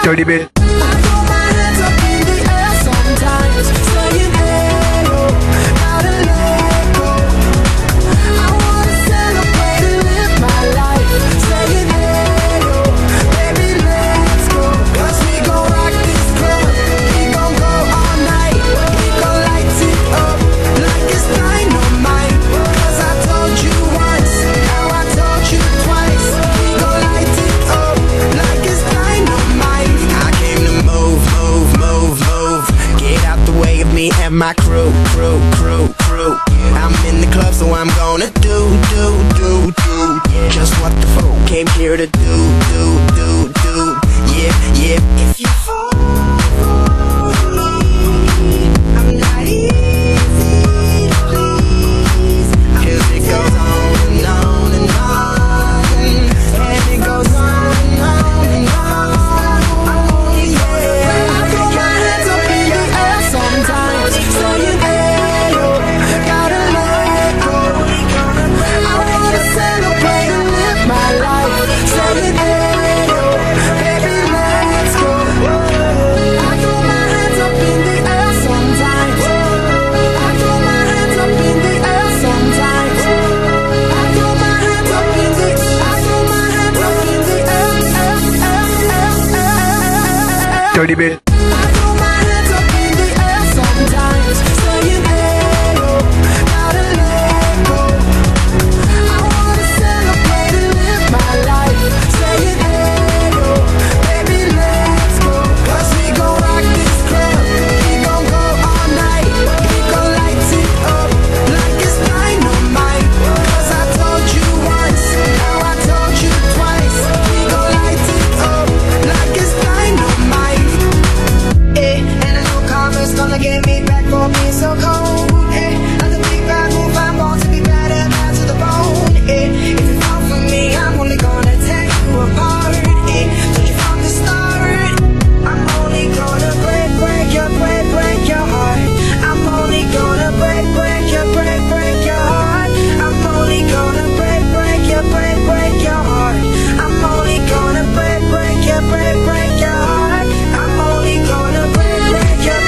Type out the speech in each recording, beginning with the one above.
dirty bit. And my crew. I'm in the club, so I'm gonna do just what the fool came here to do. Yeah. If you fall for me, I'm not easy to please. 'Cause it goes on and on and on, and it goes on and on and on. Dirty bit. Get me back for being so cold, I'm the big bad wolf, I'm born to be bad to the bone, If you fall for me, I'm only gonna tear you apart, Told you from the start, I'm only gonna break your heart. I'm only gonna break your heart. I'm only gonna break your heart. I'm only gonna break your heart. I'm only gonna break your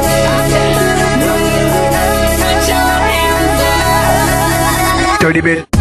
Dirty bit.